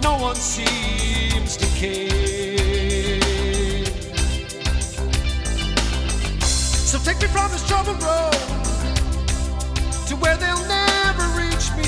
no one seems to care. So take me from this troubled road to where they'll never reach me.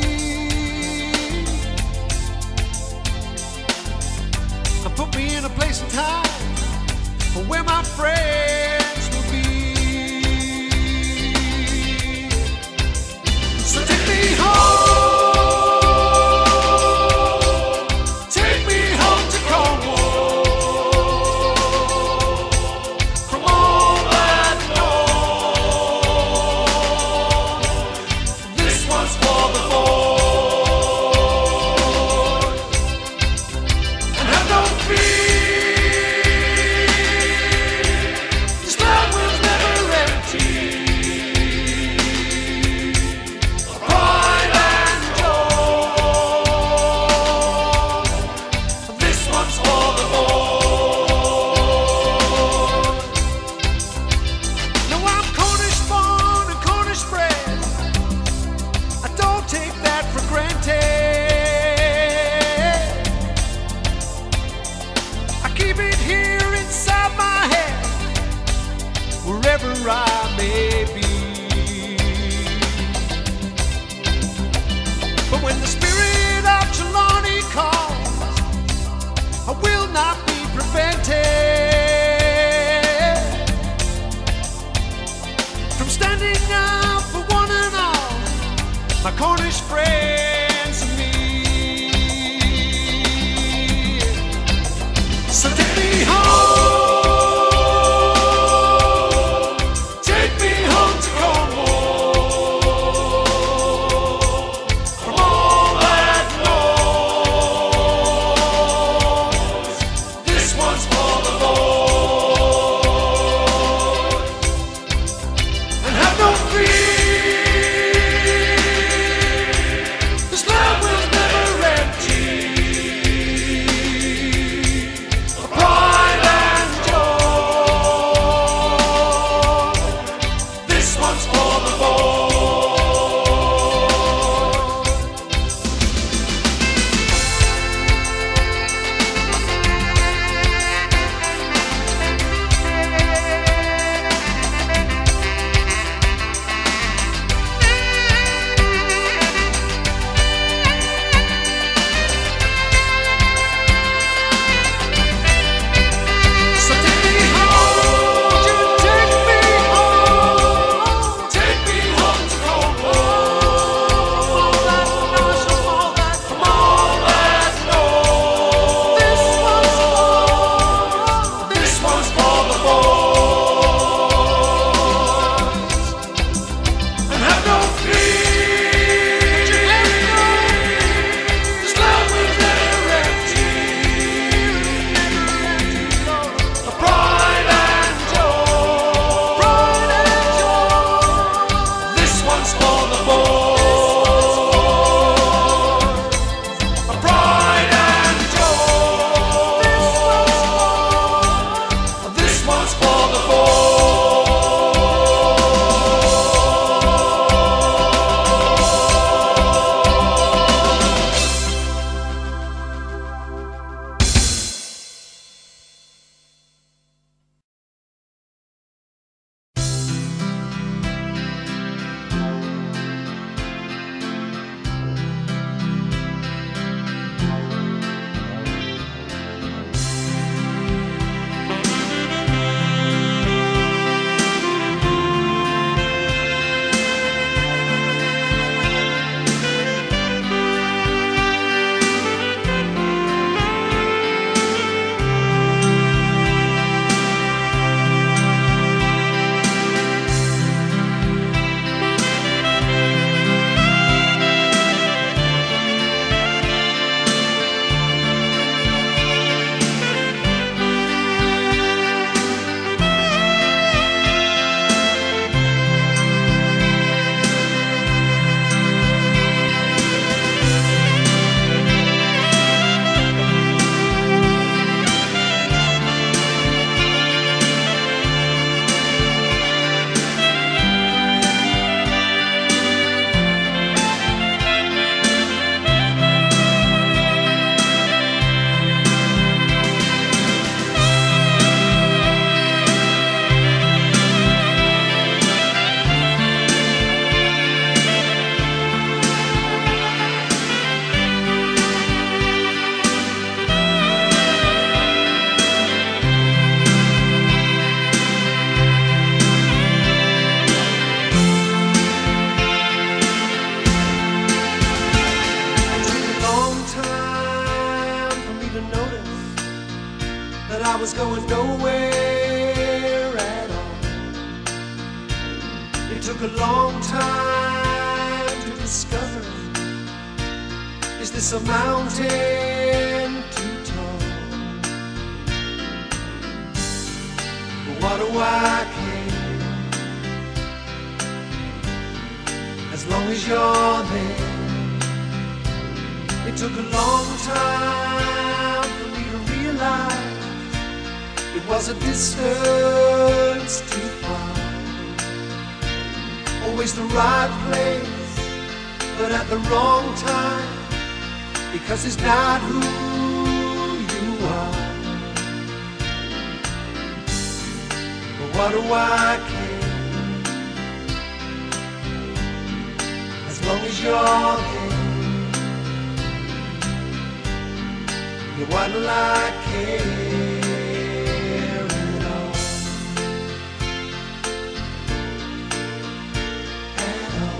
And put me in a place and time where my friends will be. So take me home, take me home to Cornwall, from all that know. This one's for the boys, and have no fear. I was going nowhere at all. It took a long time to discover, is this a mountain too tall? But what do I care, as long as you're there? It took a long time for me to realize it was a distance too far. Always the right place, but at the wrong time, because it's not who you are. But what do I care, as long as you're there? You wasn't like care at all. At all.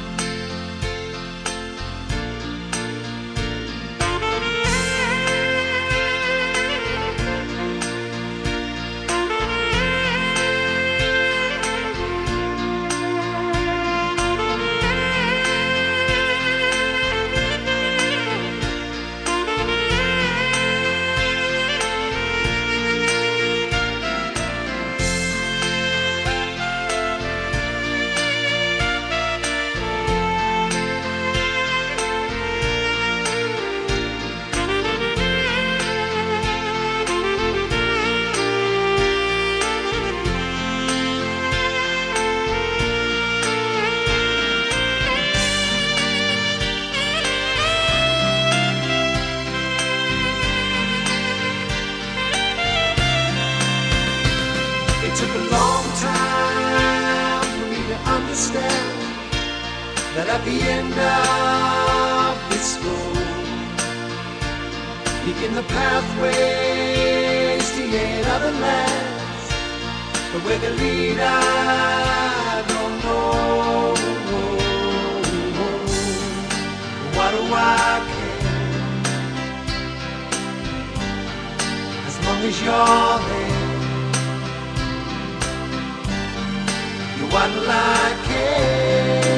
That at the end of this road, begin the pathways to yet other lands, but where they lead I don't know. Why do I care, as long as you're there? You wasn't like care.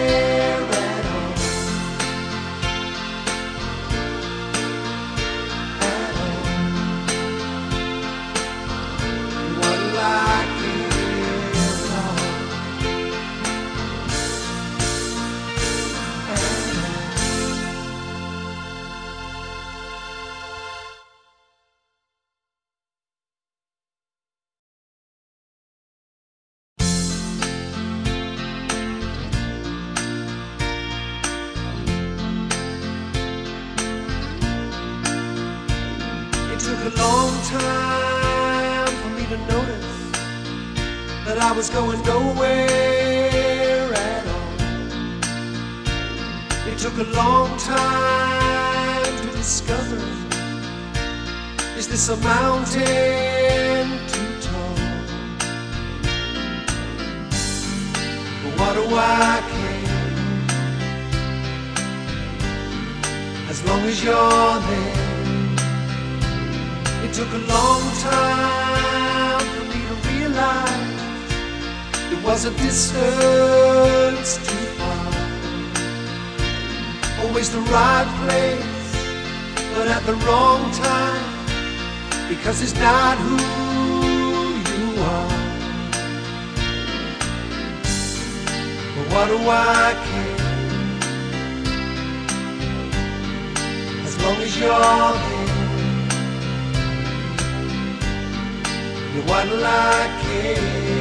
I was going nowhere at all. It took a long time to discover, is this a mountain too tall? But what do I care, as long as you're there? It took a long time for me to realize it was a distance too far. Always the right place, but at the wrong time, because it's not who you are. But what do I care, as long as you're there? You wasn't like care.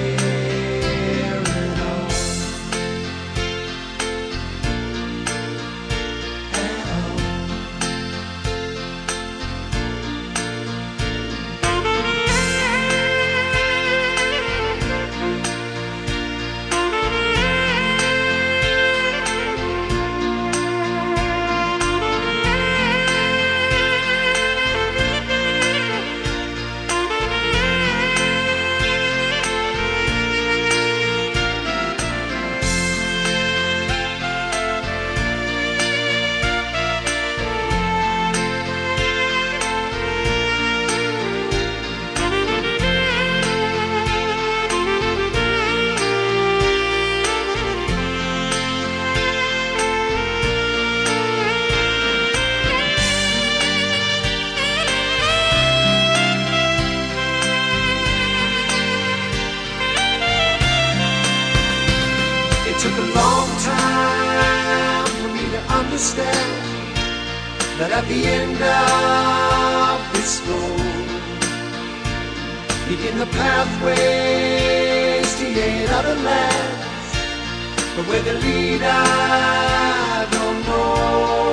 understand that at the end of this road, begin the pathways to yet other lands, but where they lead I don't know.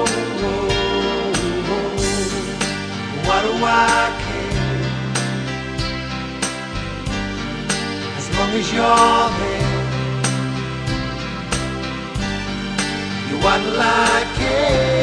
Why do I care? As long as you're there, you what'll I care?